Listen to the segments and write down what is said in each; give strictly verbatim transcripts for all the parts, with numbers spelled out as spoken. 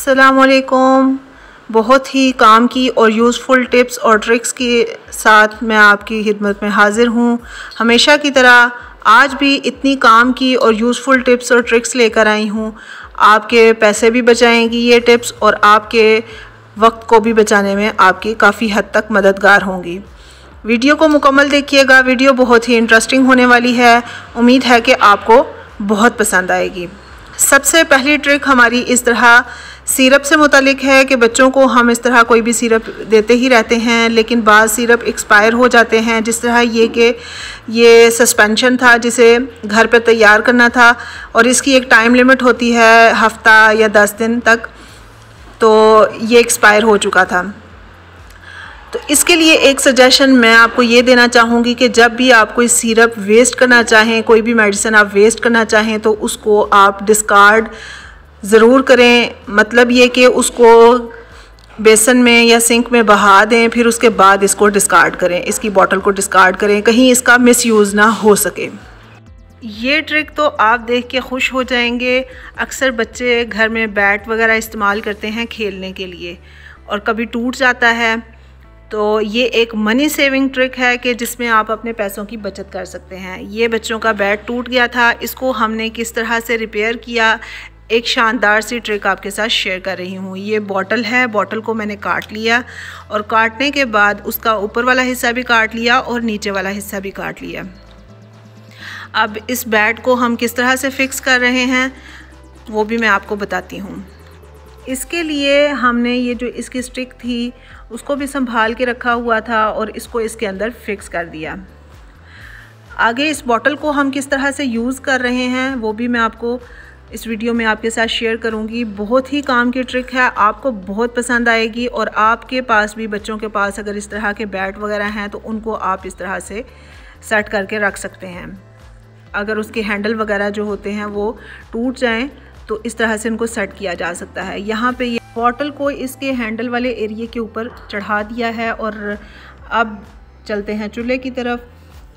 अस्सलामुअलैकुम। बहुत ही काम की और यूज़फुल टिप्स और ट्रिक्स के साथ मैं आपकी खिदमत में हाज़िर हूँ। हमेशा की तरह आज भी इतनी काम की और यूज़फुल टिप्स और ट्रिक्स लेकर आई हूँ। आपके पैसे भी बचाएंगी ये टिप्स और आपके वक्त को भी बचाने में आपकी काफ़ी हद तक मददगार होंगी। वीडियो को मुकम्मल देखिएगा, वीडियो बहुत ही इंटरेस्टिंग होने वाली है। उम्मीद है कि आपको बहुत पसंद आएगी। सबसे पहली ट्रिक हमारी इस तरह सिरप से मुतालिक है कि बच्चों को हम इस तरह कोई भी सिरप देते ही रहते हैं, लेकिन बाद सिरप एक्सपायर हो जाते हैं। जिस तरह ये कि ये सस्पेंशन था जिसे घर पे तैयार करना था और इसकी एक टाइम लिमिट होती है हफ्ता या दस दिन तक, तो ये एक्सपायर हो चुका था। तो इसके लिए एक सजेशन मैं आपको ये देना चाहूँगी कि जब भी आप कोई सिरप वेस्ट करना चाहें, कोई भी मेडिसिन आप वेस्ट करना चाहें, तो उसको आप डिस्कार्ड ज़रूर करें। मतलब ये कि उसको बेसन में या सिंक में बहा दें, फिर उसके बाद इसको डिस्कार्ड करें, इसकी बोतल को डिस्कार्ड करें, कहीं इसका मिसयूज़ ना हो सके। ये ट्रिक तो आप देख के खुश हो जाएंगे। अक्सर बच्चे घर में बैट वगैरह इस्तेमाल करते हैं खेलने के लिए और कभी टूट जाता है, तो ये एक मनी सेविंग ट्रिक है कि जिसमें आप अपने पैसों की बचत कर सकते हैं। ये बच्चों का बैट टूट गया था, इसको हमने किस तरह से रिपेयर किया, एक शानदार सी ट्रिक आपके साथ शेयर कर रही हूँ। ये बॉटल है, बॉटल को मैंने काट लिया और काटने के बाद उसका ऊपर वाला हिस्सा भी काट लिया और नीचे वाला हिस्सा भी काट लिया। अब इस बैट को हम किस तरह से फिक्स कर रहे हैं वो भी मैं आपको बताती हूँ। इसके लिए हमने ये जो इसकी स्टिक थी उसको भी संभाल के रखा हुआ था और इसको इसके अंदर फिक्स कर दिया। आगे इस बॉटल को हम किस तरह से यूज़ कर रहे हैं वो भी मैं आपको इस वीडियो में आपके साथ शेयर करूंगी। बहुत ही काम की ट्रिक है, आपको बहुत पसंद आएगी और आपके पास भी, बच्चों के पास अगर इस तरह के बैट वगैरह हैं तो उनको आप इस तरह से सेट करके रख सकते हैं। अगर उसके हैंडल वगैरह जो होते हैं वो टूट जाएं तो इस तरह से इनको सेट किया जा सकता है। यहाँ पे ये बॉटल को इसके हैंडल वाले एरिया के ऊपर चढ़ा दिया है और अब चलते हैं चूल्हे की तरफ।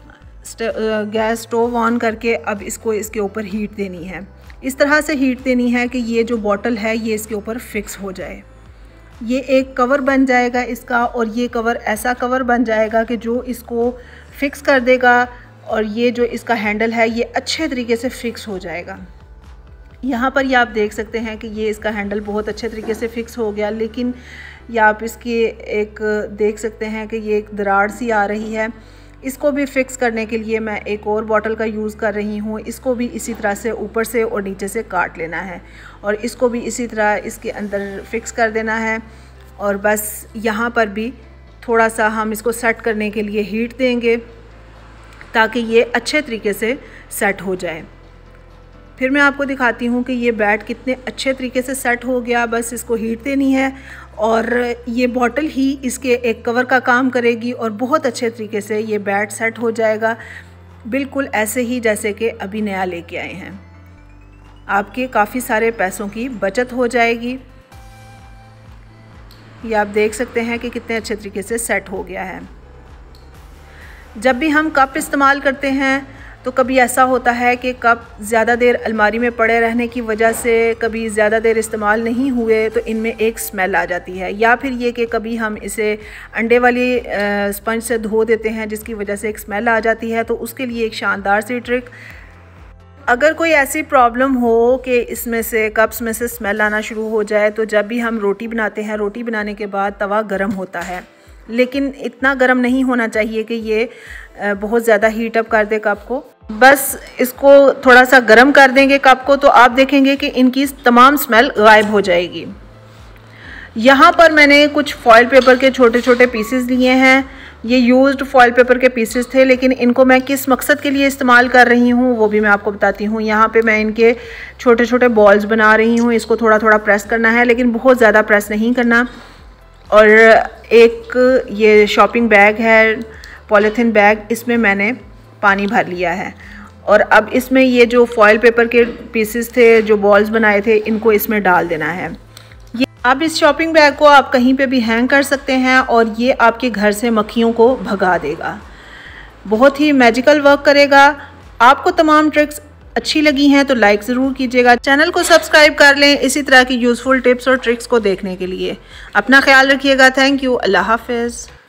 गैस स्टोव ऑन करके अब इसको इसके ऊपर हीट देनी है। इस तरह से हीट देनी है कि ये जो बॉटल है ये इसके ऊपर फिक्स हो जाए। ये एक कवर बन जाएगा इसका और ये कवर ऐसा कवर बन जाएगा कि जो इसको फिक्स कर देगा और ये जो इसका हैंडल है ये अच्छे तरीके से फिक्स हो जाएगा। यहाँ पर ये आप देख सकते हैं कि ये इसका हैंडल बहुत अच्छे तरीके से फिक्स हो गया, लेकिन ये आप इसकी एक देख सकते हैं कि ये एक दरार सी आ रही है। इसको भी फिक्स करने के लिए मैं एक और बॉटल का यूज़ कर रही हूँ। इसको भी इसी तरह से ऊपर से और नीचे से काट लेना है और इसको भी इसी तरह इसके अंदर फिक्स कर देना है। और बस यहाँ पर भी थोड़ा सा हम इसको सेट करने के लिए हीट देंगे ताकि ये अच्छे तरीके से सेट हो जाए। फिर मैं आपको दिखाती हूँ कि ये बैट कितने अच्छे तरीके से सेट हो गया। बस इसको हीट देनी है और ये बॉटल ही इसके एक कवर का काम करेगी और बहुत अच्छे तरीके से ये बैट सेट हो जाएगा, बिल्कुल ऐसे ही जैसे कि अभी नया लेके आए हैं। आपके काफ़ी सारे पैसों की बचत हो जाएगी। ये आप देख सकते हैं कि कितने अच्छे तरीके से सेट हो गया है। जब भी हम कप इस्तेमाल करते हैं तो कभी ऐसा होता है कि कप ज़्यादा देर अलमारी में पड़े रहने की वजह से, कभी ज़्यादा देर इस्तेमाल नहीं हुए तो इनमें एक स्मेल आ जाती है, या फिर ये कि कभी हम इसे अंडे वाली स्पंज से धो देते हैं जिसकी वजह से एक स्मेल आ जाती है। तो उसके लिए एक शानदार सी ट्रिक, अगर कोई ऐसी प्रॉब्लम हो कि इसमें से कप्स में से स्मेल आना शुरू हो जाए, तो जब भी हम रोटी बनाते हैं, रोटी बनाने के बाद तवा गर्म होता है, लेकिन इतना गर्म नहीं होना चाहिए कि ये बहुत ज़्यादा हीट अप कर दे कप को। बस इसको थोड़ा सा गर्म कर देंगे कप को तो आप देखेंगे कि इनकी तमाम स्मेल गायब हो जाएगी। यहाँ पर मैंने कुछ फॉइल पेपर के छोटे छोटे पीसेस लिए हैं। ये यूज्ड फॉइल पेपर के पीसेस थे, लेकिन इनको मैं किस मकसद के लिए इस्तेमाल कर रही हूँ वो भी मैं आपको बताती हूँ। यहाँ पे मैं इनके छोटे छोटे बॉल्स बना रही हूँ। इसको थोड़ा थोड़ा प्रेस करना है, लेकिन बहुत ज़्यादा प्रेस नहीं करना। और एक ये शॉपिंग बैग है, पॉलीथीन बैग, इसमें मैंने पानी भर लिया है और अब इसमें ये जो फॉइल पेपर के पीसेस थे, जो बॉल्स बनाए थे, इनको इसमें डाल देना है। ये अब इस शॉपिंग बैग को आप कहीं पे भी हैंग कर सकते हैं और ये आपके घर से मक्खियों को भगा देगा। बहुत ही मैजिकल वर्क करेगा। आपको तमाम ट्रिक्स अच्छी लगी हैं तो लाइक ज़रूर कीजिएगा। चैनल को सब्सक्राइब कर लें इसी तरह की यूज़फुल टिप्स और ट्रिक्स को देखने के लिए। अपना ख्याल रखिएगा। Thank you. अल्लाह हाफ़िज़।